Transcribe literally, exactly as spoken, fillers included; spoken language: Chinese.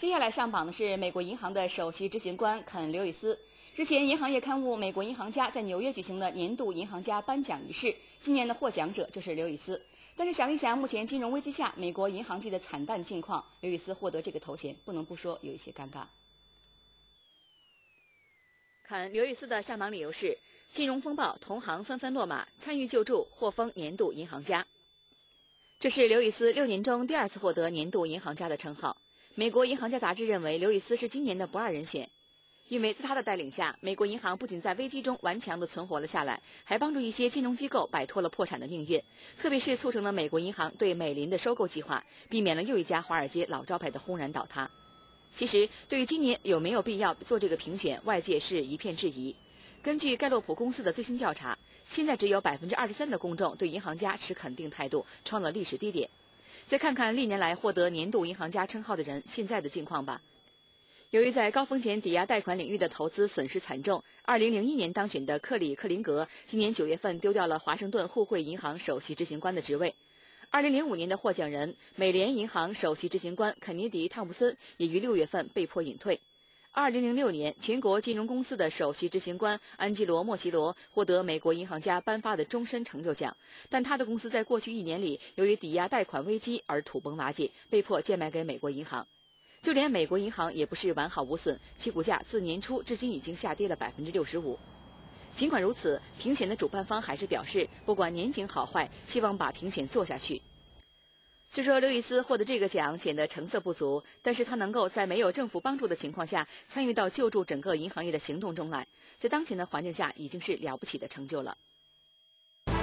接下来上榜的是美国银行的首席执行官肯·刘易斯。日前，银行业刊物《美国银行家》在纽约举行的年度银行家颁奖仪式，今年的获奖者就是刘易斯。但是想一想，目前金融危机下美国银行界的惨淡境况，刘易斯获得这个头衔，不能不说有一些尴尬。肯·刘易斯的上榜理由是：金融风暴，同行纷纷落马，参与救助，获封年度银行家。这是刘易斯六年中第二次获得年度银行家的称号。美国银行家杂志认为刘易斯是今年的不二人选，因为在他的带领下，美国银行不仅在危机中顽强地存活了下来，还帮助一些金融机构摆脱了破产的命运，特别是促成了美国银行对美林的收购计划，避免了又一家华尔街老招牌的轰然倒塌。其实，对于今年有没有必要做这个评选，外界是一片质疑。根据盖洛普公司的最新调查，现在只有百分之二十三的公众对银行家持肯定态度，创了历史低点。再看看历年来获得年度银行家称号的人现在的境况吧。由于在高风险抵押贷款领域的投资损失惨重，二零零一年当选的克里克林格今年九月份丢掉了华盛顿互惠银行首席执行官的职位。二零零五年的获奖人美联银行首席执行官肯尼迪·汤普森也于六月份被迫隐退。二零零六年，全国金融公司的首席执行官安吉罗·莫奇罗获得美国银行家颁发的终身成就奖，但他的公司在过去一年里由于抵押贷款危机而土崩瓦解，被迫贱卖给美国银行。就连美国银行也不是完好无损，其股价自年初至今已经下跌了百分之六十五。尽管如此，评选的主办方还是表示，不管年景好坏，希望把评选做下去。虽说刘易斯获得这个奖显得成色不足，但是他能够在没有政府帮助的情况下参与到救助整个银行业的行动中来，在当前的环境下已经是了不起的成就了。